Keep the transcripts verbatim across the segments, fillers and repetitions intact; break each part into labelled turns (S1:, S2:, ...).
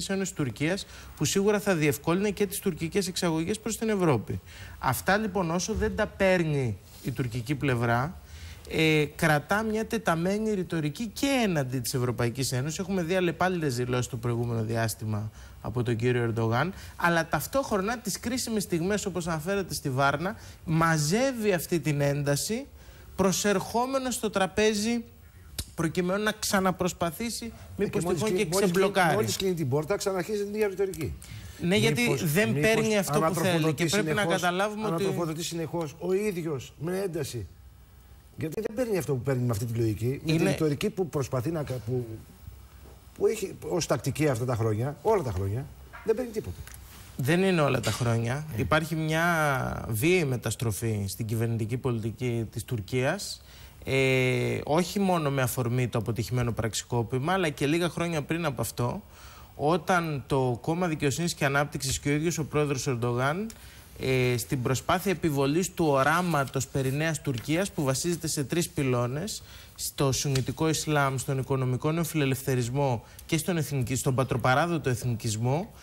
S1: Ένωσης Τουρκίας, που σίγουρα θα διευκόλυνε και τις τουρκικές εξαγωγές προς την Ευρώπη. Αυτά λοιπόν, όσο δεν τα παίρνει η τουρκική πλευρά, ε, κρατά μια τεταμένη ρητορική και έναντι της Ευρωπαϊκής Ένωσης. Έχουμε δει αλλεπάλληλες δηλώσεις το προηγούμενο διάστημα από τον κύριο Ερντογάν, αλλά ταυτόχρονα τις κρίσιμες στιγμές, όπως αναφέρεται στη Βάρνα, μαζεύει αυτή την ένταση, προσερχόμενο στο τραπέζι προκειμένου να ξαναπροσπαθήσει μήπως τυχόν και ξεμπλοκάρει.
S2: Μόλις κλείνει την πόρτα, ξαναρχίζει την ίδια ρητορική.
S1: Ναι, γιατί
S2: μήπως,
S1: δεν
S2: μήπως
S1: παίρνει αυτό που θέλει και πρέπει
S2: συνεχώς,
S1: να καταλάβουμε ότι...
S2: ανατροφοδοτεί συνεχώς ο ίδιος με ένταση. Γιατί δεν παίρνει αυτό που παίρνει με αυτή τη λογική, με
S1: είναι...
S2: τη ρητορική που προσπαθεί να... Που, που έχει ως τακτική αυτά τα χρόνια, όλα τα χρόνια, δεν παίρνει τίποτα.
S1: Δεν είναι όλα τα χρόνια. Yeah. Υπάρχει μια βίαιη μεταστροφή στην κυβερνητική πολιτική της Τουρκίας. Ε, όχι μόνο με αφορμή το αποτυχημένο πραξικόπημα, αλλά και λίγα χρόνια πριν από αυτό, όταν το Κόμμα Δικαιοσύνης και Ανάπτυξης και ο ίδιος ο πρόεδρος Ερντογάν, ε, στην προσπάθεια επιβολής του οράματος περί νέας Τουρκίας, που βασίζεται σε τρεις πυλώνες, στο σουννιτικό Ισλάμ, στον οικονομικό νεοφιλελευθερισμό και στον, εθνικ... στον πατροπαράδοτο εθνικισμό,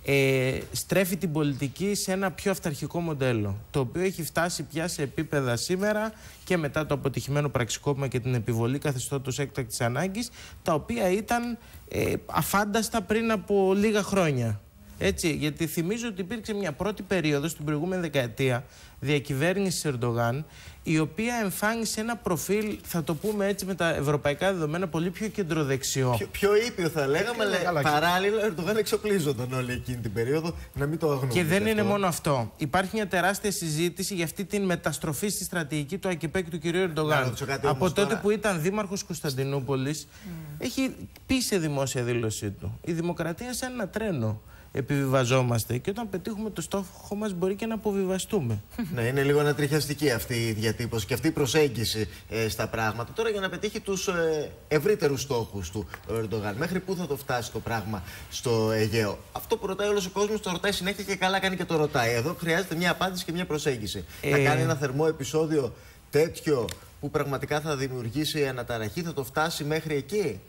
S1: Ε, στρέφει την πολιτική σε ένα πιο αυταρχικό μοντέλο, το οποίο έχει φτάσει πια σε επίπεδα σήμερα και μετά το αποτυχημένο πραξικόπημα και την επιβολή καθεστώτος έκτακτης ανάγκης, τα οποία ήταν ε, αφάνταστα πριν από λίγα χρόνια. Έτσι, γιατί θυμίζω ότι υπήρξε μια πρώτη περίοδο στην προηγούμενη δεκαετία διακυβέρνησης Ερντογάν, η οποία εμφάνισε ένα προφίλ, θα το πούμε έτσι με τα ευρωπαϊκά δεδομένα, πολύ πιο κεντροδεξιό.
S3: Πιο, πιο ήπιο θα λέγαμε, αλλά παράλληλα ο Ερντογάν εξοπλίζονταν όλη εκείνη την περίοδο, να μην το αγνοούμε.
S1: Και δεν
S3: αυτό.
S1: είναι μόνο αυτό. Υπάρχει μια τεράστια συζήτηση για αυτή την μεταστροφή στη στρατηγική του ΑΚΠ και του κυρίου Ερντογάν. Από τότε τώρα που ήταν δήμαρχος Κωνσταντινούπολης, mm. έχει πει σε δημόσια δήλωσή του: η δημοκρατία σε ένα τρένο. Επιβιβαζόμαστε και όταν πετύχουμε το στόχο μας μπορεί και να αποβιβαστούμε.
S3: Ναι, είναι λίγο ανατριχιαστική αυτή η διατύπωση και αυτή η προσέγγιση ε, στα πράγματα. Τώρα, για να πετύχει τους ε, ευρύτερους στόχους του ο Ερντογάν, μέχρι πού θα το φτάσει το πράγμα στο Αιγαίο? Αυτό που ρωτάει όλος ο κόσμος το ρωτάει συνέχεια και καλά κάνει και το ρωτάει. Εδώ χρειάζεται μια απάντηση και μια προσέγγιση. Ε... Θα κάνει ένα θερμό επεισόδιο τέτοιο που πραγματικά θα δημιουργήσει αναταραχή, θα το φτάσει μέχρι εκεί?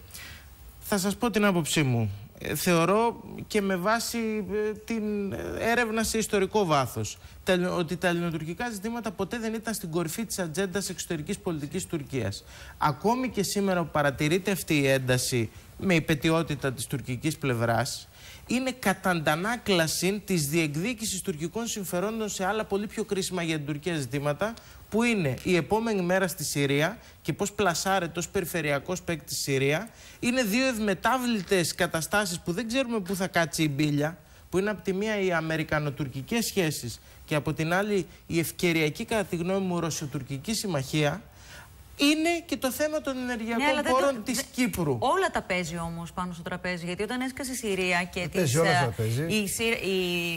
S1: Θα σας πω την άποψή μου. Θεωρώ και με βάση την έρευνα σε ιστορικό βάθος ότι τα ελληνοτουρκικά ζητήματα ποτέ δεν ήταν στην κορυφή της ατζέντας εξωτερικής πολιτικής Τουρκίας. Ακόμη και σήμερα που παρατηρείται αυτή η ένταση με υπαιτιότητα της τουρκικής πλευράς, είναι κατά αντανάκλαση της διεκδίκησης τουρκικών συμφερόντων σε άλλα πολύ πιο κρίσιμα για την Τουρκία ζητήματα, που είναι η επόμενη μέρα στη Συρία και πώς πλασάρεται ως περιφερειακός παίκτη στη Συρία. Είναι δύο ευμετάβλητες καταστάσεις που δεν ξέρουμε πού θα κάτσει η μπίλια, που είναι από τη μία οι αμερικανοτουρκικές σχέσεις και από την άλλη η ευκαιριακή, κατά τη γνώμη μου, ρωσοτουρκική συμμαχία. Είναι και το θέμα των ενεργειακών ναι, πόρων το... της Κύπρου.
S4: Όλα τα παίζει όμως πάνω στο τραπέζι. Γιατί όταν έσκασε η Συρία και τις,
S2: οι,
S4: οι,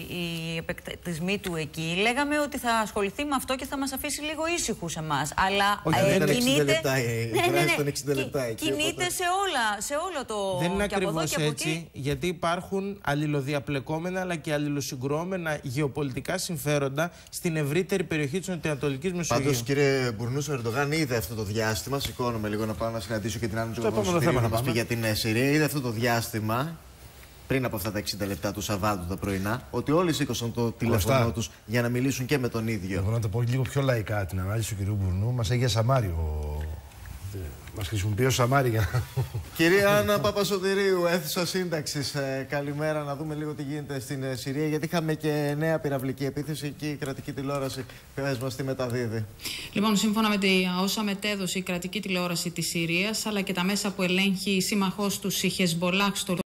S4: οι επεκτατισμοί του εκεί, λέγαμε ότι θα ασχοληθεί με αυτό και θα μας αφήσει λίγο ήσυχους εμάς. Αλλά
S3: όχι,
S4: ε,
S3: ήταν
S4: κινείται,
S3: λεπτά, ναι, ναι, ναι,
S4: εξήντα λεπτά εκεί, κινείται σε, όλα, σε όλο το...
S1: Δεν είναι ακριβώς
S4: έτσι,
S1: εκεί, γιατί υπάρχουν αλληλοδιαπλεκόμενα αλλά και αλληλοσυγκρουόμενα γεωπολιτικά συμφέροντα στην ευρύτερη περιοχή της Νοτιοανατολικής Μεσογείου.
S3: Πάντως, κύριε Μπουρνούς, ο Ερντογάν είδε αυτό το διάστημα. Σηκώνομαι λίγο να πάω να συναντήσω και την Άννα Τζογονοσφαιρίου να μας πει για την Συρία. Είδε αυτό το διάστημα, πριν από αυτά τα εξήντα λεπτά του Σαββάτου τα πρωινά, ότι όλοι σήκωσαν το τηλέφωνο τους για να μιλήσουν και με τον ίδιο.
S2: Εγώ να το πω λίγο πιο λαϊκά την ανάλυση του κ. Μπουρνού. Μας έγινε Σαμάριο. Μας χρησιμοποιεί ως Σαμάρι για να...
S3: Κυρία Άννα Παπασωτηρίου, αίθουσα σύνταξης. Ε, καλημέρα, να δούμε λίγο τι γίνεται στην ε, Συρία, γιατί είχαμε και νέα πυραυλική επίθεση και η κρατική τηλεόραση. Πες μας τι μεταδίδει.
S5: Λοιπόν, σύμφωνα με τη, όσα μετέδωσε η κρατική τηλεόραση της Συρίας, αλλά και τα μέσα που ελέγχει η σύμμαχός τους η Χεσμπολάχ στο